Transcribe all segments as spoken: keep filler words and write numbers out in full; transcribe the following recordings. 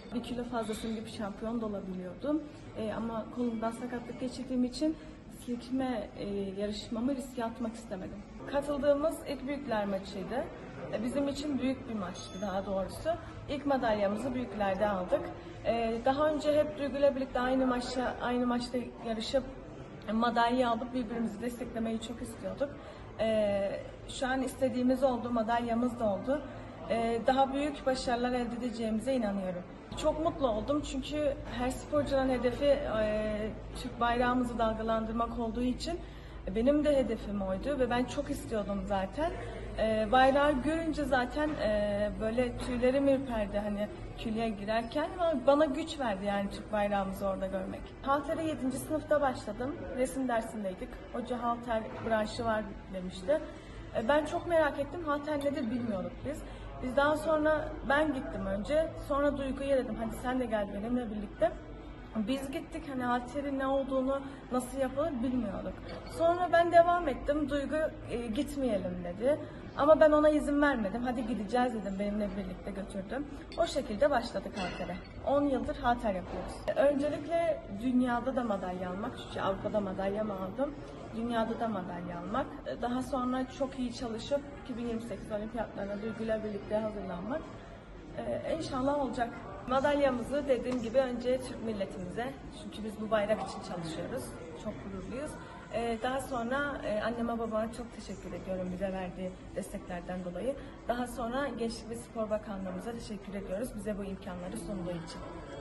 Bir kilo fazlasının bir şampiyon da olabiliyordum. E, ama kolumdan sakatlık geçirdiğim için silkme e, yarışmamı riske atmak istemedim. Katıldığımız ilk büyükler maçıydı. E, bizim için büyük bir maçtı daha doğrusu. İlk madalyamızı büyüklerde aldık. E, daha önce hep Duygu ile birlikte aynı maçta, aynı maçta yarışıp e, madalya alıp birbirimizi desteklemeyi çok istiyorduk. E, şu an istediğimiz oldu, madalyamız da oldu. E, daha büyük başarılar elde edeceğimize inanıyorum. Çok mutlu oldum çünkü her sporcunun hedefi e, Türk bayrağımızı dalgalandırmak olduğu için e, benim de hedefim oydu ve ben çok istiyordum zaten. E, bayrağı görünce zaten e, böyle tüylerim ürperdi hani küllüğe girerken, bana güç verdi yani Türk bayrağımızı orada görmek. Halter'e yedinci sınıfta başladım, resim dersindeydik. Hoca halter branşı var demişti. E, ben çok merak ettim, halter nedir bilmiyorduk biz. Biz daha sonra ben gittim önce, sonra Duygu'ya dedim hadi sen de gel benimle birlikte. Biz gittik, hani halterin ne olduğunu, nasıl yapılır bilmiyorduk. Sonra ben devam ettim, Duygu e, gitmeyelim dedi. Ama ben ona izin vermedim, hadi gideceğiz dedim, benimle birlikte götürdüm. O şekilde başladık haltere. on yıldır halter yapıyoruz. Öncelikle dünyada da madalya almak, çünkü Avrupa'da madalyamı aldım. Dünyada da madalya almak. Daha sonra çok iyi çalışıp iki bin yirmi sekiz olimpiyatlarına Duygu'yla birlikte hazırlanmak. Ee, inşallah olacak. Madalyamızı dediğim gibi önce Türk milletimize, çünkü biz bu bayrak için çalışıyoruz. Çok gururluyuz. Ee, daha sonra e, anneme babama çok teşekkür ediyorum bize verdiği desteklerden dolayı. Daha sonra Gençlik ve Spor Bakanlığımıza teşekkür ediyoruz bize bu imkanları sunduğu için.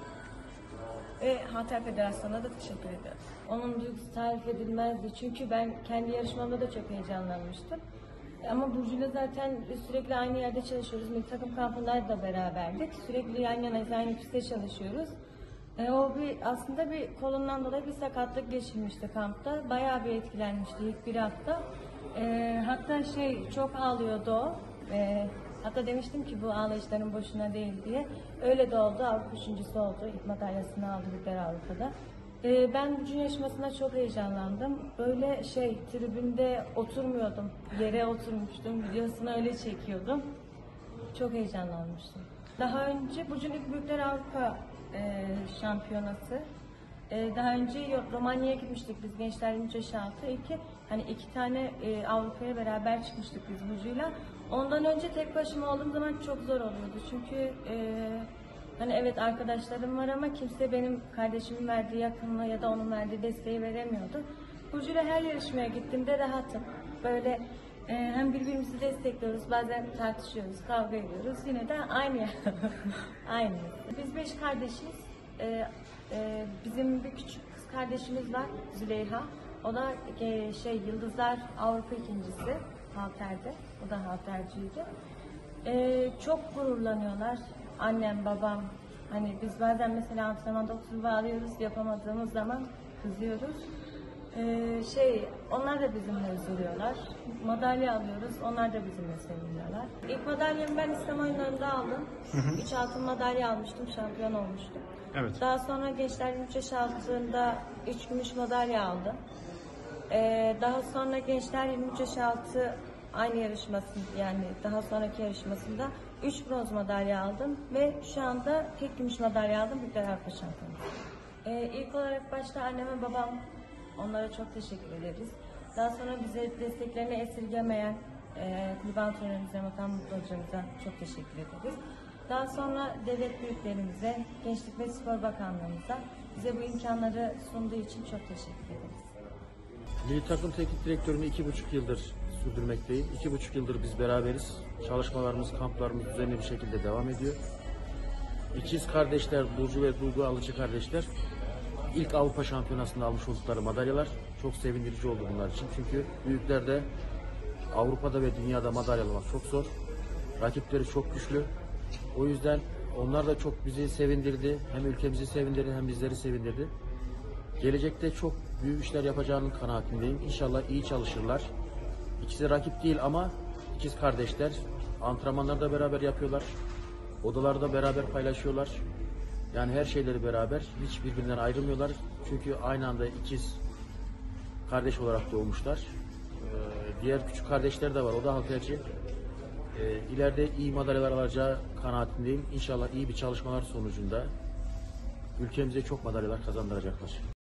Ve Halter Federasyonu'na da teşekkür ediyoruz. Onun duygusu tarif edilmezdi çünkü ben kendi yarışmamda da çok heyecanlanmıştım. Ama Burcu'yla zaten sürekli aynı yerde çalışıyoruz. Milli takım kampında da beraberdik. Sürekli yan yanayız, aynı pistte çalışıyoruz. E, o bir aslında bir kolundan dolayı bir sakatlık geçirmişti kampta. Bayağı bir etkilenmişti ilk bir hafta. E, hatta şey çok ağlıyordu o. E, hatta demiştim ki bu ağlayışların boşuna değil diye. Öyle de oldu. Avrupa üçüncüsü oldu. İlk madalyasını aldı Büyükler Avrupa'da. E, ben Burcu'nun yarışmasına çok heyecanlandım. Böyle şey tribünde oturmuyordum. Yere oturmuştum. Videosunu öyle çekiyordum. Çok heyecanlanmıştım. Daha önce Burcu'nun ilk Büyükler Avrupa e, şampiyonası. E, daha önce Romanya'ya gitmiştik biz gençler üç yaş altı. İki, hani iki tane e, Avrupa'ya beraber çıkmıştık biz Burcu'yla. Ondan önce tek başıma olduğum zaman çok zor oluyordu. Çünkü e, hani evet arkadaşlarım var ama kimse benim kardeşimin verdiği yakınlığı ya da onun verdiği desteği veremiyordu. Burcu'yla her yarışmaya gittiğimde rahatım. Böyle e, hem birbirimizi destekliyoruz, bazen tartışıyoruz, kavga ediyoruz. Yine de aynı yer. Aynı. Biz beş kardeşiz. E, e, bizim bir küçük kız kardeşimiz var, Züleyha. O da e, şey Yıldızlar Avrupa ikincisi halterde. O da halterciydi. E, çok gururlanıyorlar. Annem, babam. Hani biz bazen mesela antrenmanda oturup alıyoruz, yapamadığımız zaman kızıyoruz. Ee, şey, onlar da bizimle üzülüyorlar. Madalya alıyoruz, onlar da bizimle seviniyorlar. İlk madalyamı ben İslam oyunlarında aldım. üç altın madalya almıştım, şampiyon olmuştum. Evet. Daha sonra gençlerin üç yaş altında üç gümüş madalya aldım. Ee, daha sonra gençler yirmi üç yaş altı aynı yarışması, yani daha sonraki yarışmasında üç bronz madalya aldım ve şu anda tek gümüş madalya aldım Büyükler Avrupa Şampiyonu. Ee, ilk olarak başta anneme babam, onlara çok teşekkür ederiz. Daha sonra bize desteklerini esirgemeyen e, kulüp antrenörümüze, Matan Mutlu hocamıza çok teşekkür ederiz. Daha sonra devlet büyüklerimize, Gençlik ve Spor Bakanlığımıza bize bu imkanları sunduğu için çok teşekkür ederiz. Milli takım teknik direktörünü iki buçuk yıldır sürdürmekteyim. İki buçuk yıldır biz beraberiz. Çalışmalarımız, kamplarımız düzenli bir şekilde devam ediyor. İkiz kardeşler, Burcu ve Duygu Alıcı kardeşler ilk Avrupa Şampiyonası'nda almış oldukları madalyalar çok sevindirici oldu bunlar için. Çünkü büyüklerde Avrupa'da ve dünyada madalyalamak çok zor. Rakipleri çok güçlü. O yüzden onlar da çok bizi sevindirdi. Hem ülkemizi sevindirdi hem bizleri sevindirdi. Gelecekte çok büyük işler yapacağının kanaatindeyim. İnşallah iyi çalışırlar. İkisi rakip değil ama ikiz kardeşler. Antrenmanları da beraber yapıyorlar. Odalarda beraber paylaşıyorlar. Yani her şeyleri beraber. Hiç birbirinden ayrılmıyorlar. Çünkü aynı anda ikiz kardeş olarak doğmuşlar. Ee, diğer küçük kardeşler de var. O da halterci. E, ileride iyi madalyalar alacağı kanaatindeyim. İnşallah iyi bir çalışmalar sonucunda ülkemize çok madalyalar kazandıracaklar.